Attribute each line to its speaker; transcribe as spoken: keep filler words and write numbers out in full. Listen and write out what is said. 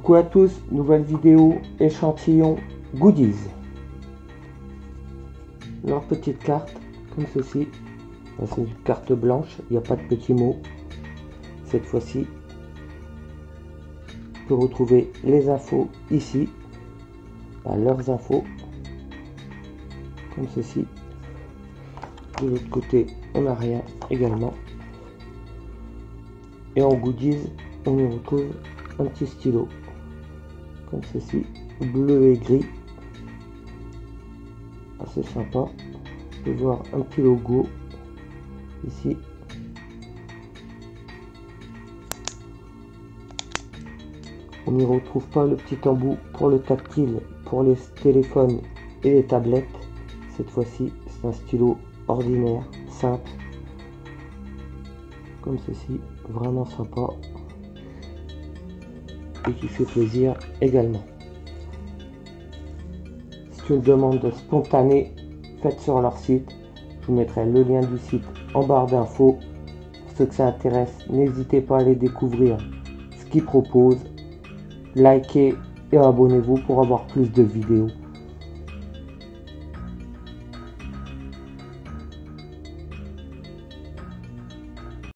Speaker 1: Coucou à tous, nouvelle vidéo échantillon goodies. Leur petite carte, comme ceci. C'est une carte blanche, il n'y a pas de petits mots. Cette fois-ci, on peut retrouver les infos ici, à leurs infos, comme ceci. De l'autre côté, on n'a rien également. Et en goodies, on y retrouve un petit stylo, comme ceci, bleu et gris, assez sympa. On peut voir un petit logo ici. On n'y retrouve pas le petit embout pour le tactile pour les téléphones et les tablettes. Cette fois-ci, c'est un stylo ordinaire, simple, comme ceci, vraiment sympa et qui fait plaisir également. C'est une demande spontanée faite sur leur site. Je vous mettrai le lien du site en barre d'infos. Pour ceux que ça intéresse, n'hésitez pas à aller découvrir ce qu'ils proposent. Likez et abonnez-vous pour avoir plus de vidéos.